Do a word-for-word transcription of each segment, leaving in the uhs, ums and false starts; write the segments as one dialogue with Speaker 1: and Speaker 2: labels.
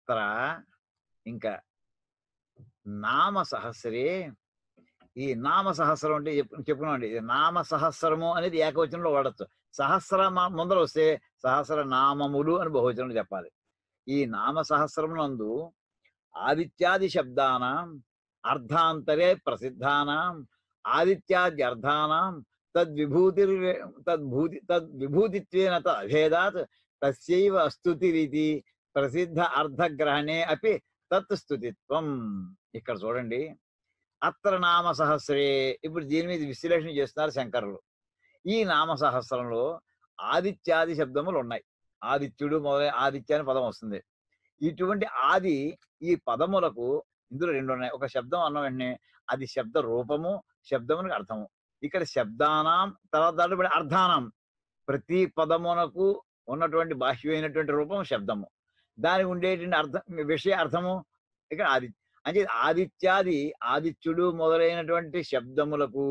Speaker 1: అత్ర ఇంకా నామ సహస్రే ఈ నామ సహస్రం అంటే చెప్పు చెప్పుకున్నామండి. ఇది నామ సహస్రము అనేది ఏకవచనంలో వాడచ్చు. సహస్ర మ- ముందర వస్తే సహస్ర నామములు అని బహువచనంలో చెప్పాలి. ఈ నామ సహస్రమునందు ఆదిత్యాది శబ్దానాం అర్థాంతరే ప్రసిద్ధానాం ఆదిత్యాది అర్థానాం తద్విభూతిర్ తద్భూతి తద్విభూతిత్వేన తద్భేదాత్ తస్యైవ స్తుతిరితి ప్రసిద్ధ అర్థగ్రహణే అపి తత్ స్తుతిత్వం. ఇక్కడ చూడండి, అత్ర నామ సహస్రే. ఇప్పుడు దీని మీద విశ్లేషణ చేస్తున్నారు శంకరులు. ఈ నామ సహస్రంలో ఆదిత్యాది శబ్దములు ఉన్నాయి. ఆదిత్యుడు మొదలై ఆదిత్య అని పదం వస్తుంది. ఇటువంటి ఆది ఈ పదములకు ఇందులో రెండు ఉన్నాయి. ఒక శబ్దం అన్న వెంటనే అది శబ్ద రూపము, శబ్దమునికి అర్థము. ఇక్కడ శబ్దానాం తర్వాత దాంట్లో పడే అర్థానం, ప్రతి పదమునకు ఉన్నటువంటి బాహ్యమైనటువంటి రూపం శబ్దము, దానికి ఉండేటువంటి అర్థం విషయ అర్థము ఇక్కడ ఆది. అంటే ఆదిత్యాది ఆదిత్యుడు మొదలైనటువంటి శబ్దములకు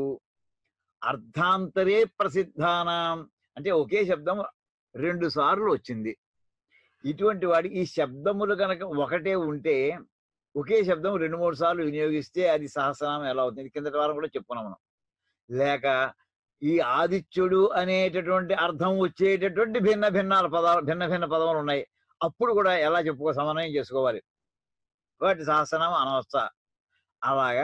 Speaker 1: అర్థాంతరే ప్రసిద్ధానం, అంటే ఒకే శబ్దం రెండు సార్లు వచ్చింది. ఇటువంటి వాడికి ఈ శబ్దములు కనుక ఒకటే ఉంటే ఒకే శబ్దం రెండు మూడు సార్లు వినియోగిస్తే అది సహస్రనామం ఎలా అవుతుంది? కిందటి వారం కూడా చెప్పుకున్నాం మనం. లేక ఈ ఆదిత్యుడు అనేటటువంటి అర్థం వచ్చేటటువంటి భిన్న భిన్నాల పదాలు భిన్న భిన్న పదములు ఉన్నాయి. అప్పుడు కూడా ఎలా చెప్పుకో సమన్వయం చేసుకోవాలి, వాటి సహస్రనామం అనవచ్చా? అలాగా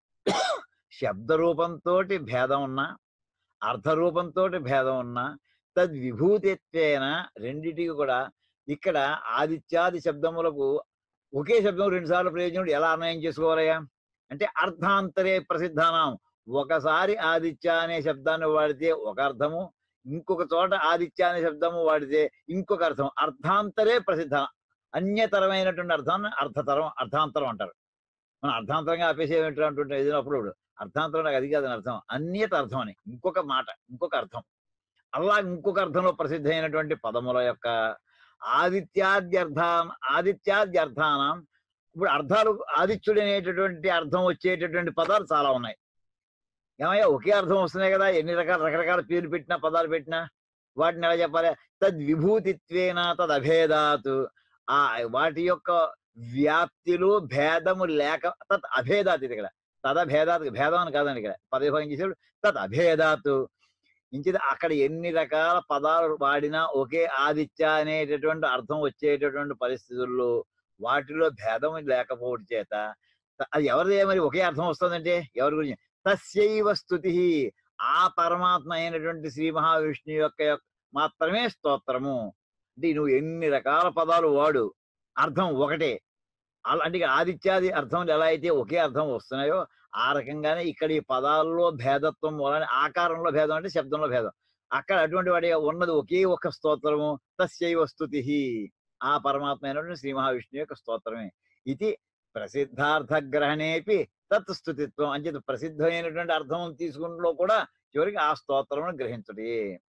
Speaker 1: శబ్ద రూపంతో భేదం ఉన్నా, అర్థరూపంతో భేదం ఉన్నా, తద్విభూతిత్వేన రెండిటికి కూడా ఇక్కడ ఆదిత్యాది శబ్దములకు ఒకే శబ్దం రెండు సార్లు ప్రయోజనం ఎలా అన్వయం చేసుకోవాలయ్యా అంటే అర్థాంతరే ప్రసిద్ధానం. ఒకసారి ఆదిత్య అనే శబ్దాన్ని వాడితే ఒక అర్థము, ఇంకొక చోట ఆదిత్య అనే శబ్దము వాడితే ఇంకొక అర్థం. అర్థాంతరే ప్రసిద్ధ, అన్యతరమైనటువంటి అర్థాన్ని అర్థతరం అర్థాంతరం అంటారు. మనం అర్థాంతరంగా ఆపేసేటువంటి అంటుంటే ఏదైనప్పుడు అర్థాంతరం నాకు అది కాదని అర్థం, అన్యత అర్థం అని ఇంకొక మాట, ఇంకొక అర్థం. అలా ఇంకొక అర్థంలో ప్రసిద్ధమైనటువంటి పదముల యొక్క ఆదిత్యాద్యర్థ ఆదిత్యాద్యర్థానం. ఇప్పుడు అర్థాలు ఆదిత్యుడు అనేటటువంటి అర్థం వచ్చేటటువంటి పదాలు చాలా ఉన్నాయి. ఏమయ్యా ఒకే అర్థం వస్తున్నాయి కదా, ఎన్ని రకాల రకరకాల పేర్లు పెట్టినా పదాలు పెట్టినా వాటిని ఎలా చెప్పాలి? తద్విభూతిత్వేన తదభేదాత్, ఆ వాటి యొక్క వ్యాప్తిలో భేదము లేక తత్ అభేదాత్. ఇది ఇక్కడ తదభేదాత్, భేదం అని కాదండి, ఇక్కడ పదవిభాగం చేసాడు తత్ అభేదాత్. ఇంచిది అక్కడ ఎన్ని రకాల పదాలు వాడినా ఒకే ఆదిత్య అనేటటువంటి అర్థం వచ్చేటటువంటి పరిస్థితుల్లో వాటిలో భేదం లేకపోవడం చేత అది ఎవరిదే మరి ఒకే అర్థం వస్తుందంటే ఎవరి గురించి? తస్యైవ స్తుతి, ఆ పరమాత్మ అయినటువంటి శ్రీ మహావిష్ణు యొక్క మాత్రమే స్తోత్రము. అంటే నువ్వు ఎన్ని రకాల పదాలు వాడు, అర్థం ఒకటే. అలా అంటే ఆదిత్యాది అర్థం ఎలా అయితే ఒకే అర్థం వస్తున్నాయో ఆ రకంగానే ఇక్కడ ఈ పదాల్లో భేదత్వం వలన ఆకారంలో భేదం అంటే శబ్దంలో భేదం. అక్కడ అటువంటి వాడి ఉన్నది ఒకే ఒక్క స్తోత్రము, తస్యైవ స్తుతి, ఆ పరమాత్మ అయినటువంటి శ్రీ మహావిష్ణు యొక్క స్తోత్రమే. ఇది ప్రసిద్ధార్థగ్రహణేపి తత్ స్తుతిత్వం. అంటే ప్రసిద్ధమైనటువంటి అర్థం తీసుకున్నలో కూడా చివరికి ఆ స్తోత్రమును గ్రహించుడి.